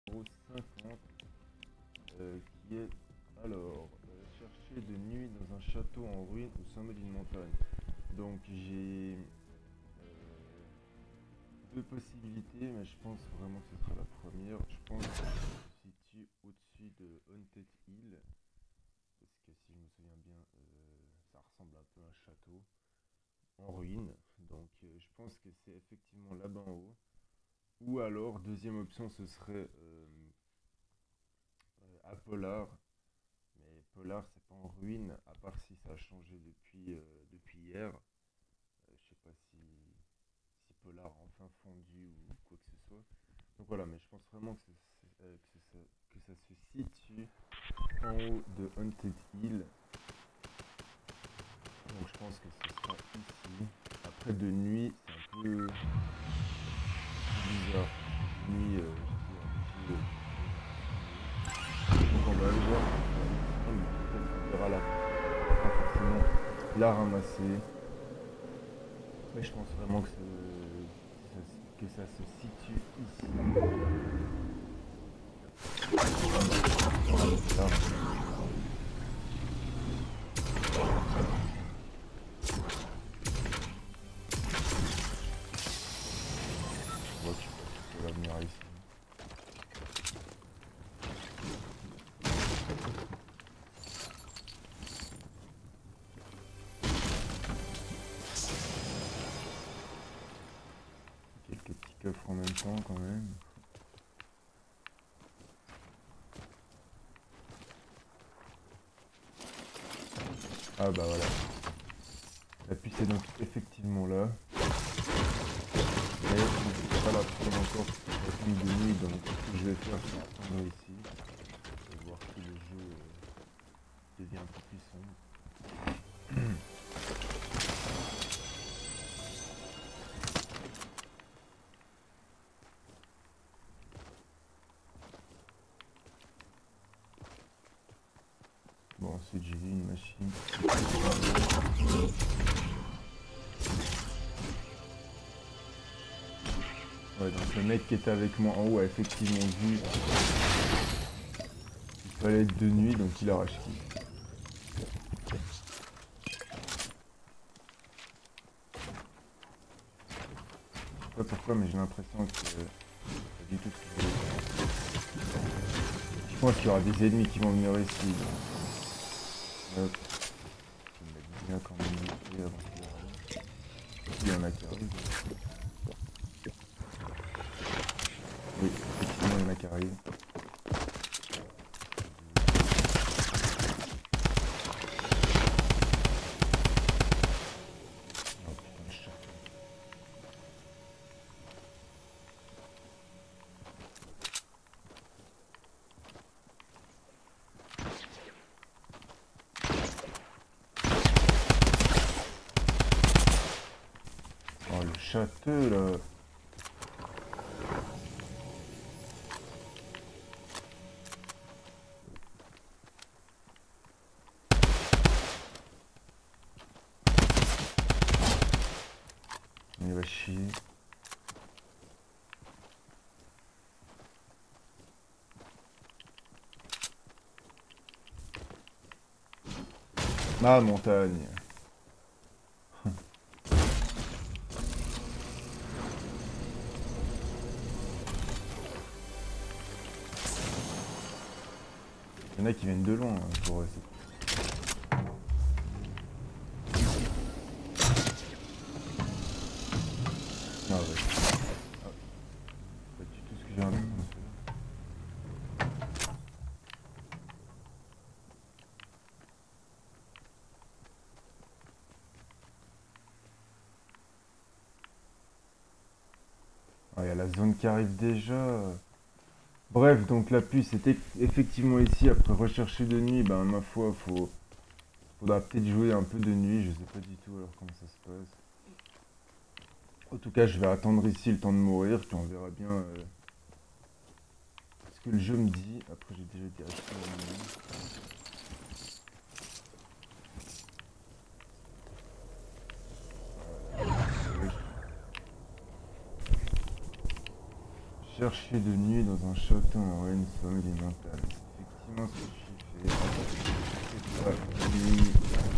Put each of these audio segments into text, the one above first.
50 qui est alors chercher de nuit dans un château en ruine au sommet d'une montagne. Donc j'ai deux possibilités, mais je pense vraiment que ce sera la première. Je pense que ça se situe au-dessus de Haunted Hill, parce que si je me souviens bien, ça ressemble un peu à un château en ruine. Donc je pense que c'est effectivement là-bas en haut. Ou alors, deuxième option, ce serait à Polar. Mais Polar, c'est pas en ruine, à part si ça a changé depuis hier. Je sais pas si Polar a enfin fondu ou quoi que ce soit. Donc voilà, mais je pense vraiment que ça se situe en haut de Haunted Hill. Donc je pense que ce sera ici. Après de nuit, c'est un peu bizarre. De nuit, j'étais obligé. Donc on va aller voir. Peut-être qu'on verra là. Pas forcément la ramasser. Mais je pense vraiment que ça se situe ici. Là. Je vois qu'il va venir ici. Quelques petits coffres en même temps quand même. Ah bah voilà. La puce est donc effectivement là. Mais on ne peut pas la prendre encore la nuit de nuit, donc ce que je vais faire c'est attendre ici. Et voir si le jeu devient un peu plus sombre. Bon, ensuite j'ai vu une machine. Ouais, donc le mec qui était avec moi en haut a effectivement vu qu'il fallait être de nuit, donc il a racheté. Je sais pas pourquoi, mais j'ai l'impression que c'est pas du tout ce que je voulais faire. Je pense qu'il y aura des ennemis qui vont venir ici. Donc, hop, je vais me mettre bien quand même ici avant qu'il arrive. Il y en a qui arrivent. Oui, effectivement, il y en a qui arrivent. Oh putain, le chat. Oh, le château là. Il va chier. Ma montagne. Il y en a qui viennent de loin hein, pour essayer. Ah ouais. Ah, pas du tout ce que j'ai envie de faire. Ah, il y a la zone qui arrive déjà. Bref, donc la puce était effectivement ici. Après rechercher de nuit, ben ma foi, faudra peut-être jouer un peu de nuit. Je sais pas du tout alors comment ça se passe. En tout cas, je vais attendre ici le temps de mourir, puis on verra bien ce que le jeu me dit. Après, j'ai déjà été acheté la nuit. chercher de nuit dans un château en ruine sommet des montagnes. C'est effectivement ce que je fais. C'est pas nuit.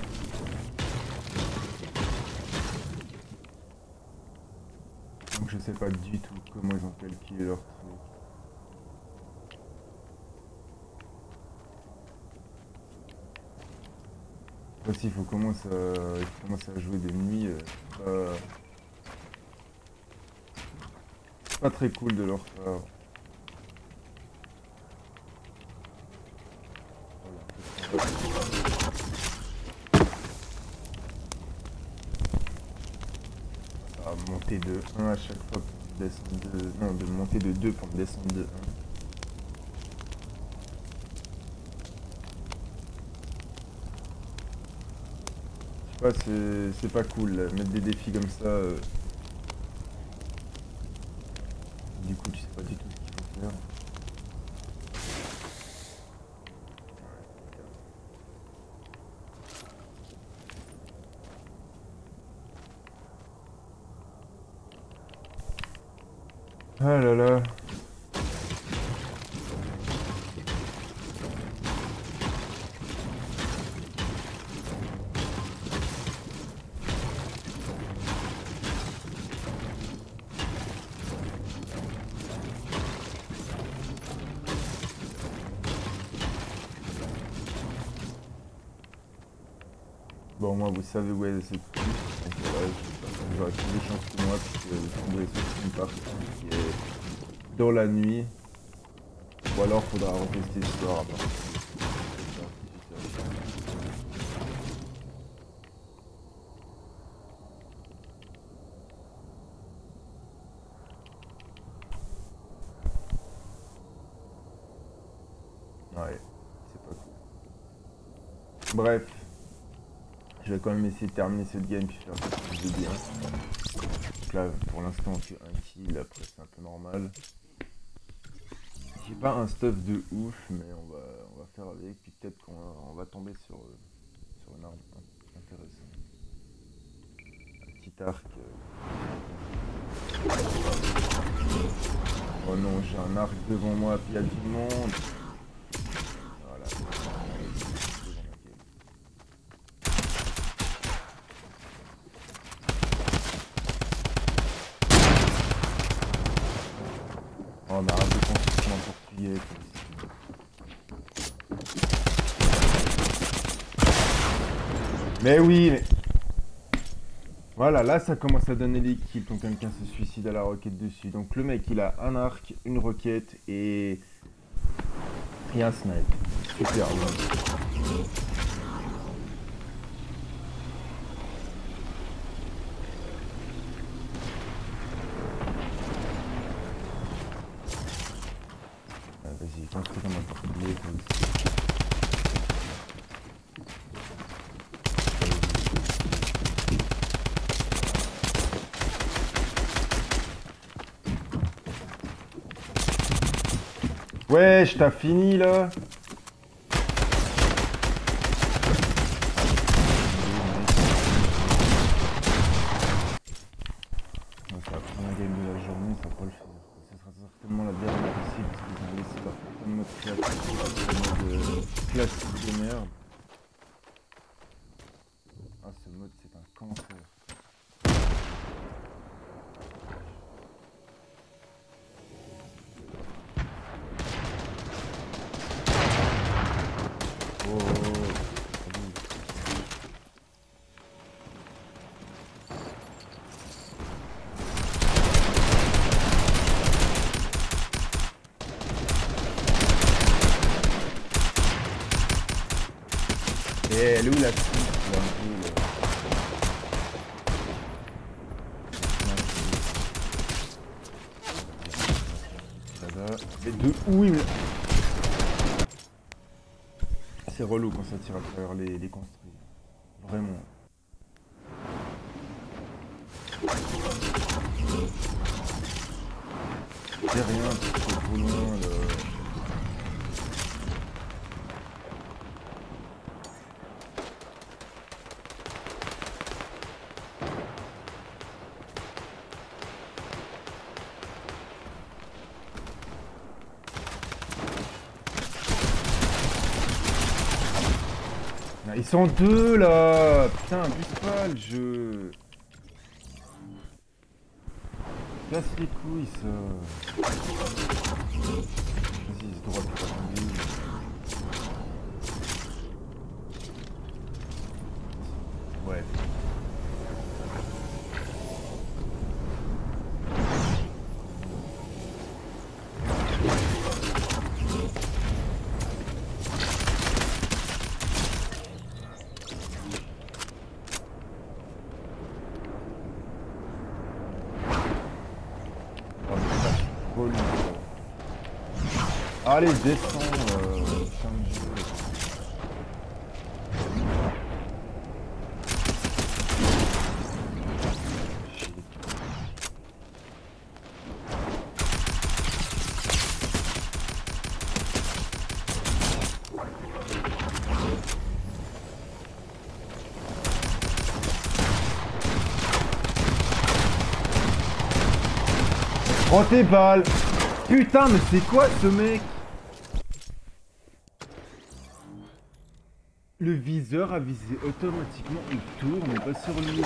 Donc je sais pas du tout comment ils ont calculé leur truc. Aussi, il faut commencer à jouer de nuit. C'est pas très cool de leur part. À monter de 1 à chaque fois pour descendre de... Non, de monter de 2 pour descendre de 1. Je sais pas, c'est pas cool, là. Mettre des défis comme ça. Du coup, tu sais pas du tout ce qu'il faut faire. Ah là là. Bon, moi, vous savez où est cette puce. Donc voilà, j'aurais plus de chance que moi, puisque je tomberai sur une partie qui est dans la nuit. Ou alors, faudra retester ce soir à partir de 18h. Ouais, c'est pas cool. Bref. Je vais quand même essayer de terminer ce game puis faire quelque chose de bien. Donc là, pour l'instant, c'est un kill, après c'est un peu normal. J'ai pas un stuff de ouf, mais on va faire avec, puis peut-être qu'on va tomber sur une arme intéressante. Un petit arc. Oh non, j'ai un arc devant moi, puis il y a du monde. Voilà. Oh, mais arrête de construire en portugais. Mais oui, mais... Voilà, là ça commence à donner des kills quand quelqu'un se suicide à la roquette dessus. Donc le mec il a un arc, une roquette et un snipe. Super bon. Vas-y, construis comme un portugais. Wesh, t'as fini là? C'est la première game de la journée, ça va pas le faire. Ce sera certainement la dernière aussi parce qu'ils ont laissé leur putain de mode classique de merde. Ah, ce mode c'est un cancer. Et elle est où la suite là? Mais de où il... C'est relou quand ça tire à travers les construits. Vraiment. C'est rien, c'est trop loin. Ah, ils sont deux là. Putain, abuse pas le jeu. Casse les couilles ça. Vas-y, c'est droit pour ouais. Allez, descends, fin de jeu. Prends tes balles. Putain, mais c'est quoi ce mec? Le viseur a visé automatiquement autour, mais pas sur lui.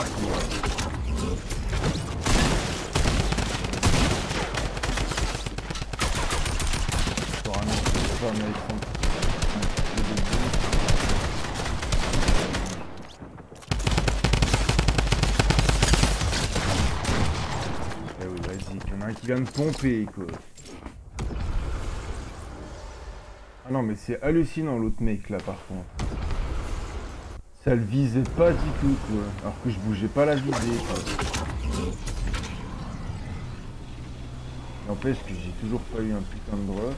Eh oui, vas-y, il y en a un qui vient de pomper, quoi. Ah non, mais c'est hallucinant l'autre mec là, par contre. Ça le visait pas du tout, quoi. Alors que je bougeais pas la visée, quoi. N'empêche que j'ai toujours pas eu un putain de drop.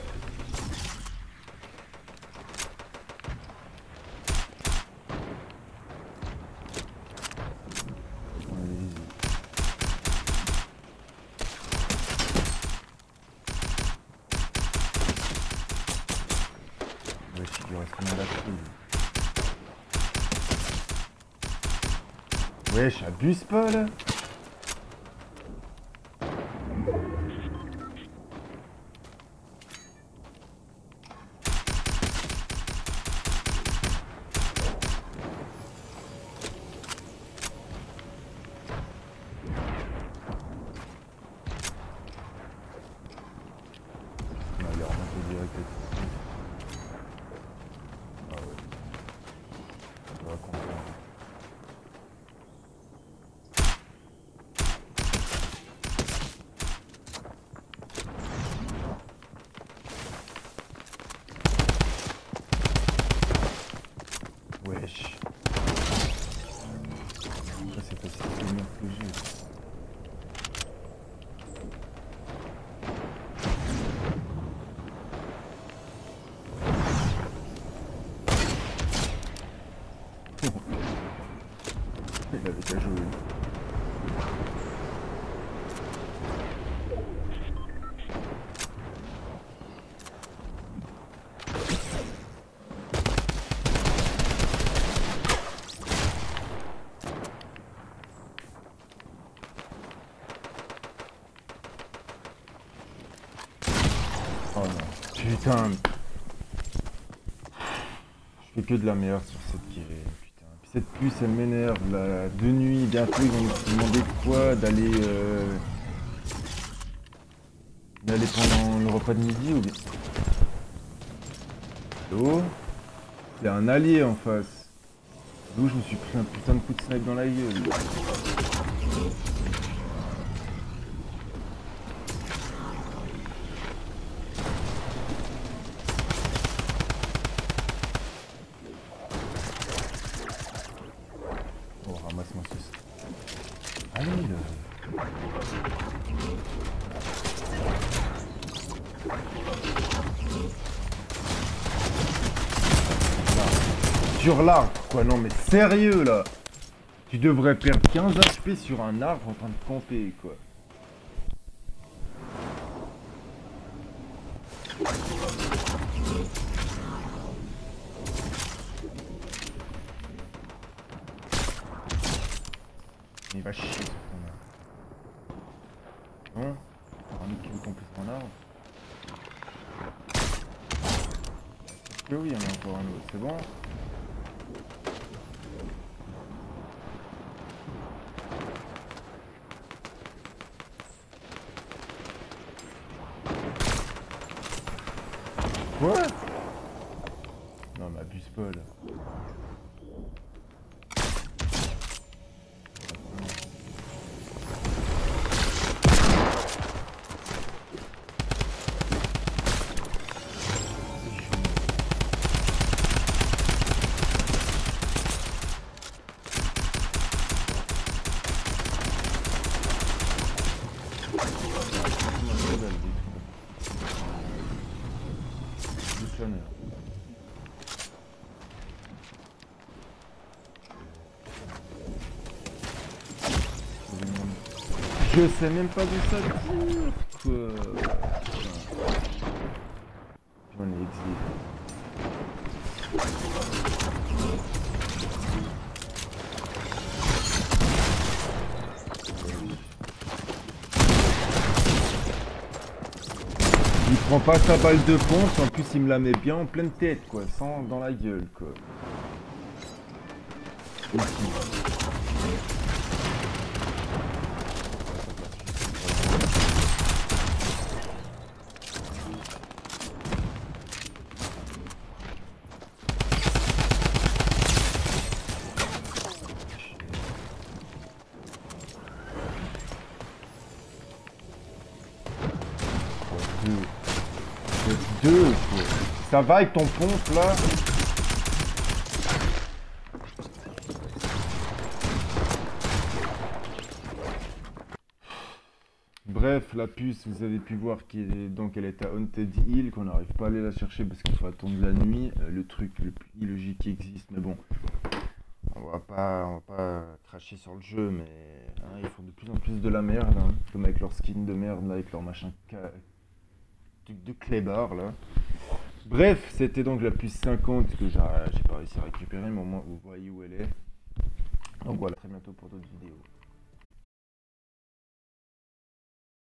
Wesh, abuse pas là. Wesh. Ça c'est pas si bien que j'ai. Il avait qu'à jouer. Oh non, putain. Je fais que de la merde sur cette tirée, putain. Puis cette puce elle m'énerve là. De nuit, bientôt ils vont nous demander quoi d'aller pendant le repas de midi ou bien. Oh, il y a un allié en face. D'où je me suis pris un putain de coup de snipe dans la gueule. Oh, ramasse-moi ce... Allez là. Sur l'arbre, quoi, non mais sérieux là. Tu devrais perdre 15 HP sur un arbre en train de camper, quoi. Il va chier sur ton arbre. Non? Un autre qui veut camper sur un arbre? Que oui, il y en a encore un autre, c'est bon? Quoi? Non, mais abuse pas là. Je sais même pas d'où ça tire, quoi. On est exilé. Il prend pas sa balle de ponce, en plus il me la met bien en pleine tête, quoi, sans dans la gueule, quoi. Ici. Deux, quoi. Ça va avec ton pompe là? Bref, la puce, vous avez pu voir qu'elle est à Haunted Hill, qu'on n'arrive pas à aller la chercher parce qu'il faut attendre la nuit. Le truc le plus illogique qui existe, mais bon, on va pas cracher sur le jeu, mais hein, ils font de plus en plus de la merde, hein, comme avec leur skin de merde, là, avec leur machin de clébard là. Bref, c'était donc la puce 50 que j'ai pas réussi à récupérer, mais au moins vous voyez où elle est. Donc voilà, à très bientôt pour d'autres vidéos.